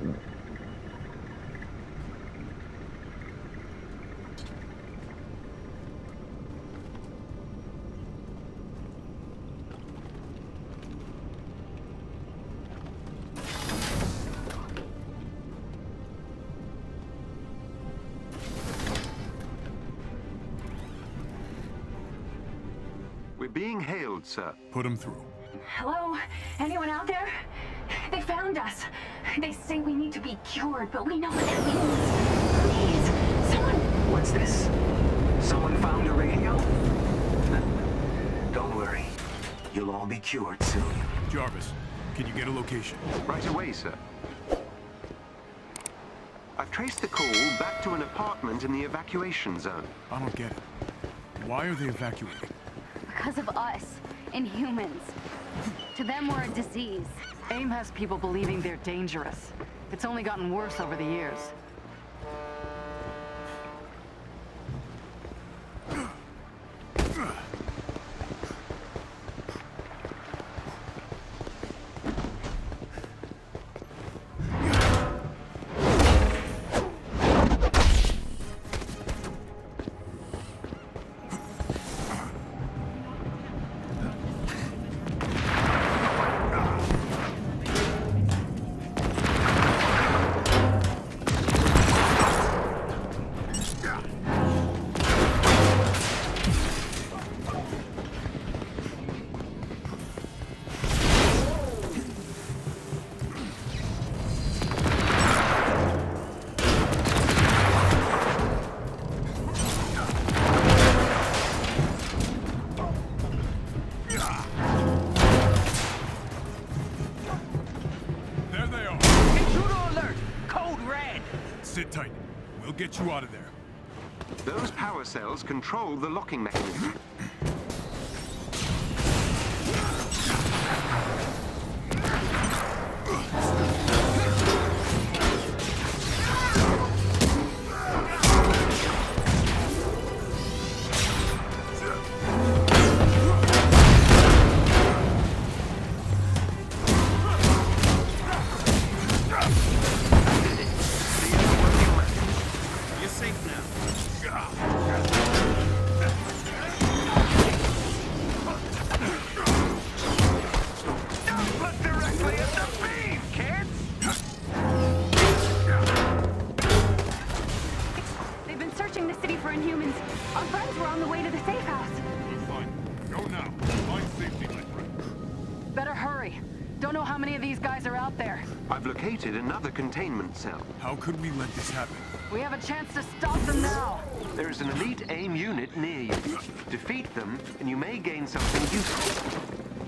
We're being hailed, sir. Put him through. Hello? Anyone out there? They found us. They say we need to be cured, but we know what that means. Please, someone... What's this? Someone found a radio? Don't worry. You'll all be cured soon. Jarvis, can you get a location? Right away, sir. I've traced the call back to an apartment in the evacuation zone. I don't get it. Why are they evacuating? Because of us, Inhumans. To them, we're a disease. AIM has people believing they're dangerous. It's only gotten worse over the years. Sit tight. We'll get you out of there. Those power cells control the locking mechanism. I've located another containment cell. How could we let this happen? We have a chance to stop them now. There is an elite AIM unit near you. Defeat them, and you may gain something useful.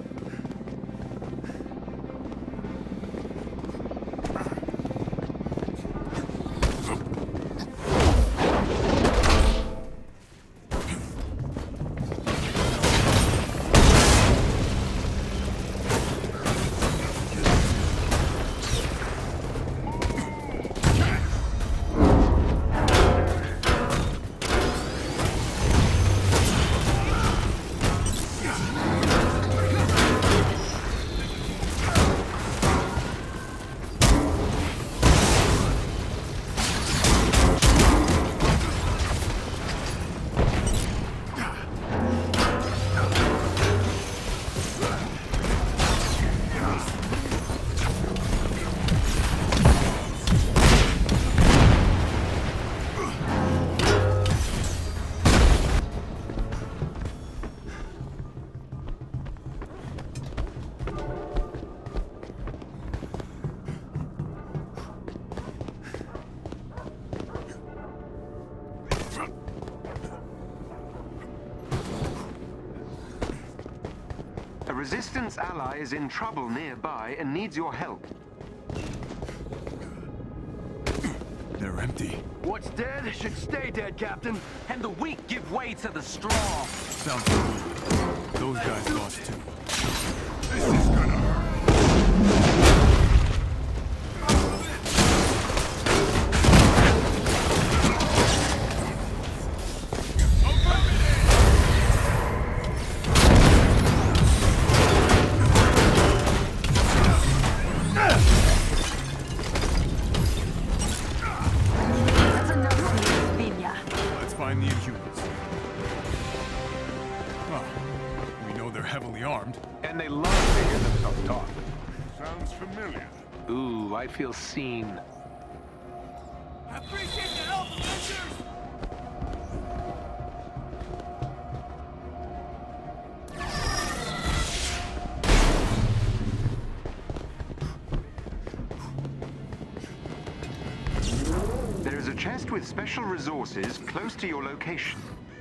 A Resistance ally is in trouble nearby and needs your help. They're empty. What's dead should stay dead, Captain. And the weak give way to the strong. Sounds good. Those guys lost too. This is gonna hurt. Ooh, I feel seen. I appreciate the help, Avengers! There is a chest with special resources close to your location.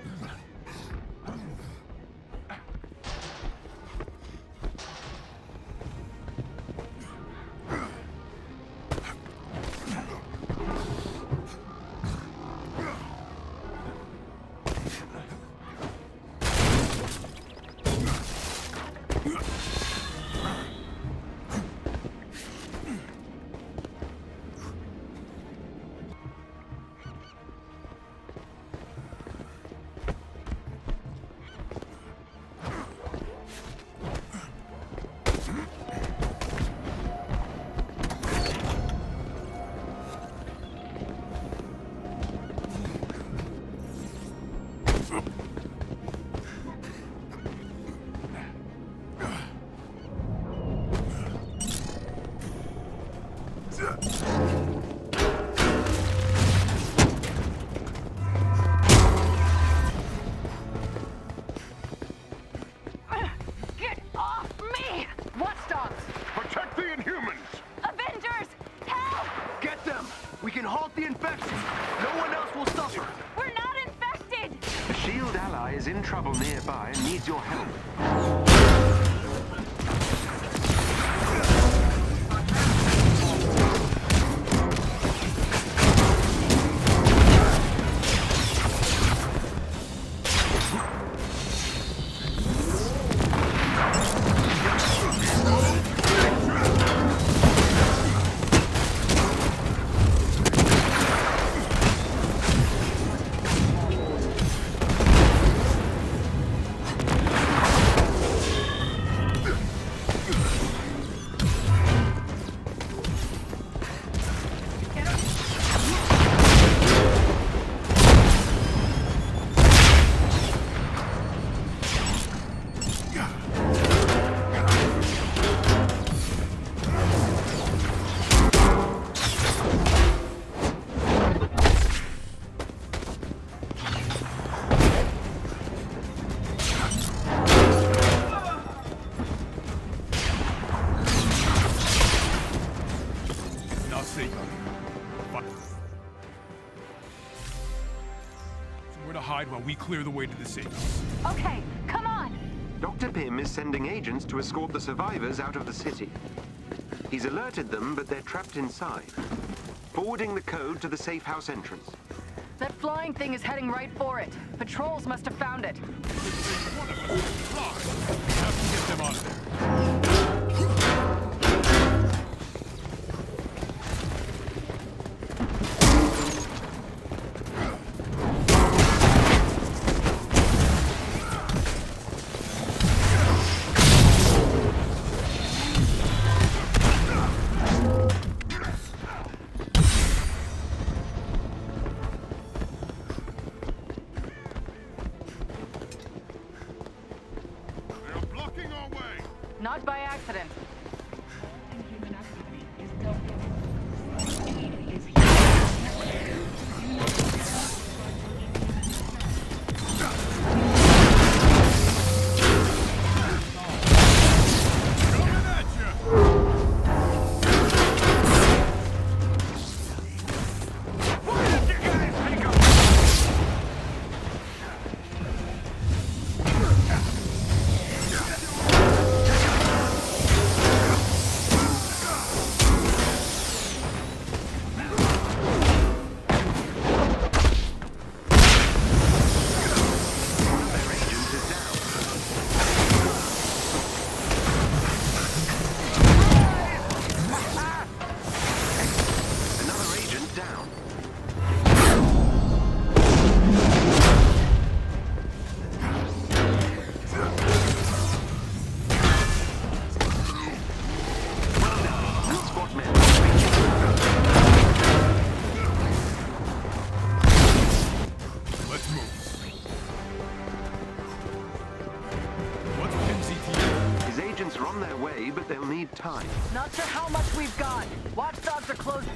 Get off me! What stops? Protect the Inhumans! Avengers, help! Get them! We can halt the infection! No one else will suffer! We're not infected! A shield ally is in trouble nearby and needs your help. Not safe out here. Somewhere to hide while we clear the way to the safe house. Okay, come on! Dr. Pym is sending agents to escort the survivors out of the city. He's alerted them, but they're trapped inside. Forwarding the code to the safe house entrance. That flying thing is heading right for it. Patrols must have found it. One of us is fly. We have to get them out of there. They're blocking our way! are closed.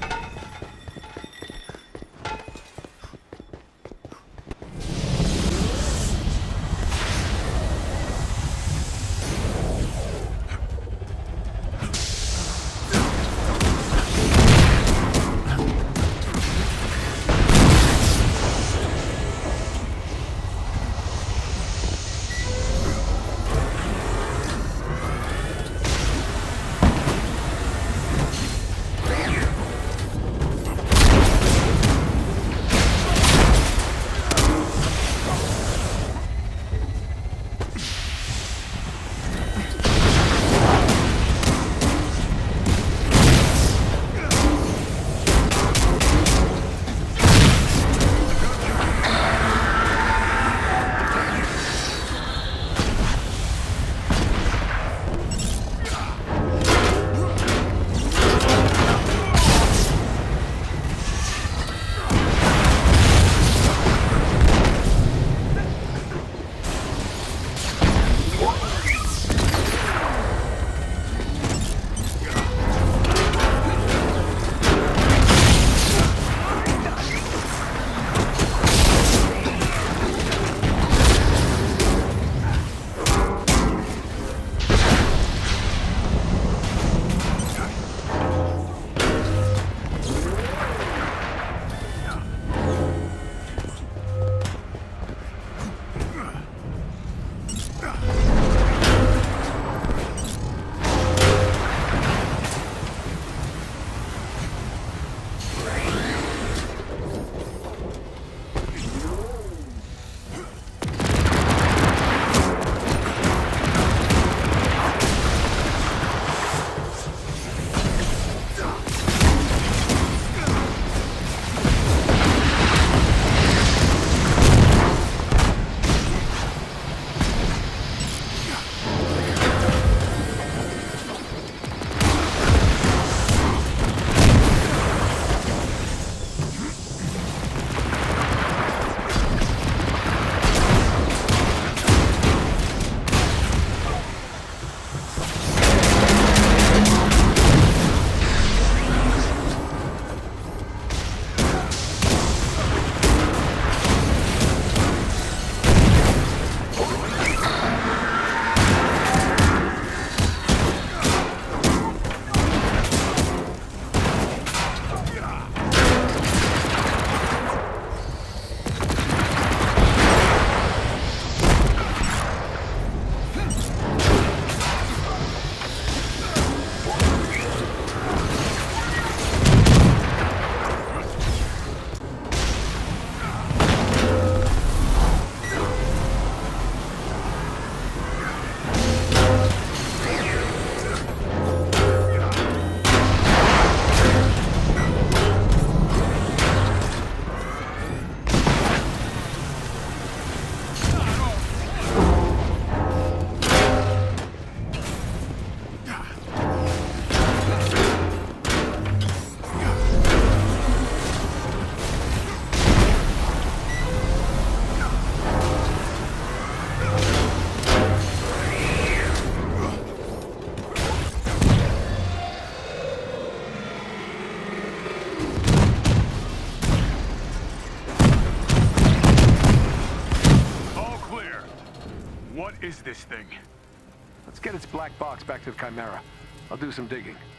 What is this thing? Let's get its black box back to the Chimera. I'll do some digging.